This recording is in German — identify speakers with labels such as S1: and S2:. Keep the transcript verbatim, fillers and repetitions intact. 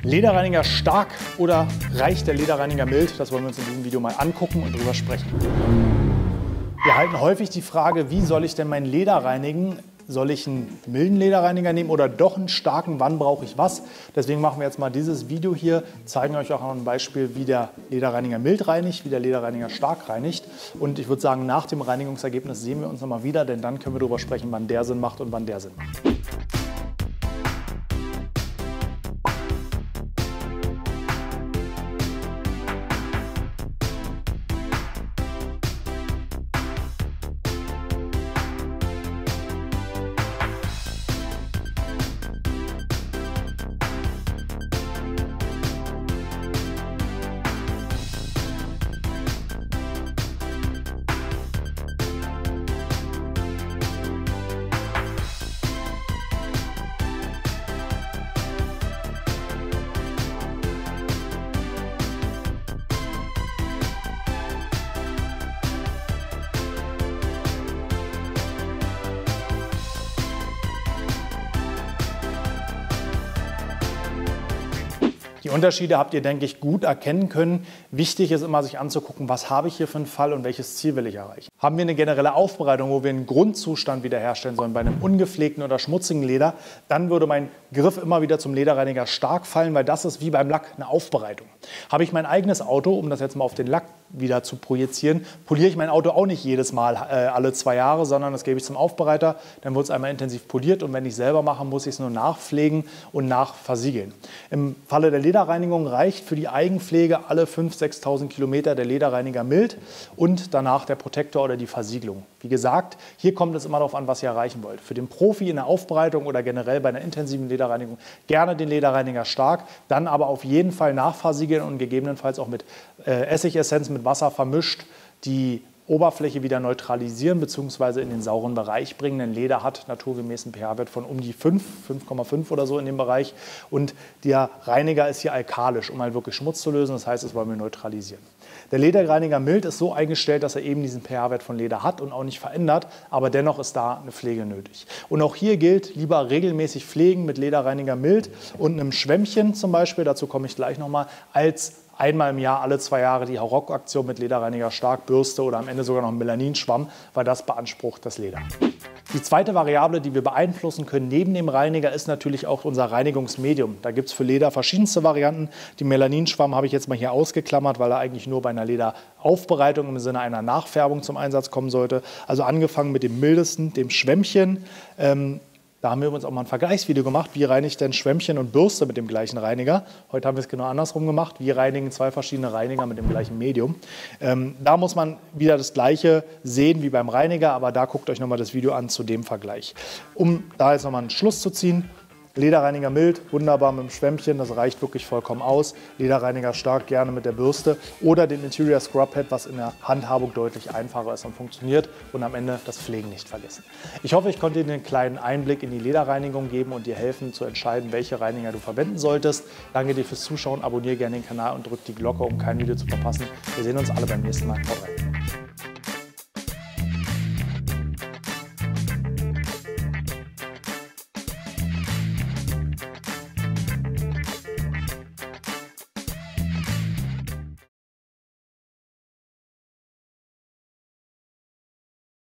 S1: Lederreiniger stark oder reicht der Lederreiniger mild? Das wollen wir uns in diesem Video mal angucken und drüber sprechen. Wir erhalten häufig die Frage, wie soll ich denn mein Leder reinigen? Soll ich einen milden Lederreiniger nehmen oder doch einen starken? Wann brauche ich was? Deswegen machen wir jetzt mal dieses Video hier, zeigen euch auch noch ein Beispiel, wie der Lederreiniger mild reinigt, wie der Lederreiniger stark reinigt. Und ich würde sagen, nach dem Reinigungsergebnis sehen wir uns nochmal wieder, denn dann können wir darüber sprechen, wann der Sinn macht und wann der Sinn macht. Die Unterschiede habt ihr, denke ich, gut erkennen können. Wichtig ist immer, sich anzugucken, was habe ich hier für einen Fall und welches Ziel will ich erreichen. Haben wir eine generelle Aufbereitung, wo wir einen Grundzustand wiederherstellen sollen bei einem ungepflegten oder schmutzigen Leder, dann würde mein Griff immer wieder zum Lederreiniger stark fallen, weil das ist wie beim Lack eine Aufbereitung. Habe ich mein eigenes Auto, um das jetzt mal auf den Lack wieder zu projizieren, poliere ich mein Auto auch nicht jedes Mal äh, alle zwei Jahre, sondern das gebe ich zum Aufbereiter, dann wird es einmal intensiv poliert und wenn ich es selber mache, muss ich es nur nachpflegen und nachversiegeln. Im Falle der Lederreinigung reicht für die Eigenpflege alle fünftausend, sechstausend Kilometer der Lederreiniger mild und danach der Protektor oder die Versiegelung. Wie gesagt, hier kommt es immer darauf an, was ihr erreichen wollt. Für den Profi in der Aufbereitung oder generell bei einer intensiven Lederreinigung gerne den Lederreiniger stark, dann aber auf jeden Fall nachversiegeln und gegebenenfalls auch mit äh, Essigessenz mit Wasser vermischt, die Oberfläche wieder neutralisieren bzw. in den sauren Bereich bringen. Denn Leder hat naturgemäß einen pH-Wert von um die fünf, fünf Komma fünf oder so in dem Bereich. Und der Reiniger ist hier alkalisch, um halt wirklich Schmutz zu lösen. Das heißt, das wollen wir neutralisieren. Der Lederreiniger mild ist so eingestellt, dass er eben diesen pH-Wert von Leder hat und auch nicht verändert, aber dennoch ist da eine Pflege nötig. Und auch hier gilt, lieber regelmäßig pflegen mit Lederreiniger mild und einem Schwämmchen zum Beispiel, dazu komme ich gleich nochmal, als einmal im Jahr, alle zwei Jahre die Hauruck-Aktion mit Lederreiniger stark, Bürste oder am Ende sogar noch ein Melaninschwamm, weil das beansprucht das Leder. Die zweite Variable, die wir beeinflussen können neben dem Reiniger, ist natürlich auch unser Reinigungsmedium. Da gibt es für Leder verschiedenste Varianten. Den Melaninschwamm habe ich jetzt mal hier ausgeklammert, weil er eigentlich nur bei einer Lederaufbereitung im Sinne einer Nachfärbung zum Einsatz kommen sollte. Also angefangen mit dem mildesten, dem Schwämmchen. Ähm, Da haben wir uns auch mal ein Vergleichsvideo gemacht, wie reinigt denn Schwämmchen und Bürste mit dem gleichen Reiniger. Heute haben wir es genau andersrum gemacht, wie reinigen zwei verschiedene Reiniger mit dem gleichen Medium. Ähm, da muss man wieder das Gleiche sehen wie beim Reiniger, aber da guckt euch nochmal das Video an zu dem Vergleich. Um da jetzt nochmal einen Schluss zu ziehen, Lederreiniger mild, wunderbar mit dem Schwämmchen, das reicht wirklich vollkommen aus. Lederreiniger stark, gerne mit der Bürste oder den Interior Scrub Head, was in der Handhabung deutlich einfacher ist und funktioniert und am Ende das Pflegen nicht vergessen. Ich hoffe, ich konnte dir einen kleinen Einblick in die Lederreinigung geben und dir helfen zu entscheiden, welche Reiniger du verwenden solltest. Danke dir fürs Zuschauen, abonniere gerne den Kanal und drück die Glocke, um kein Video zu verpassen. Wir sehen uns alle beim nächsten Mal. Haut rein.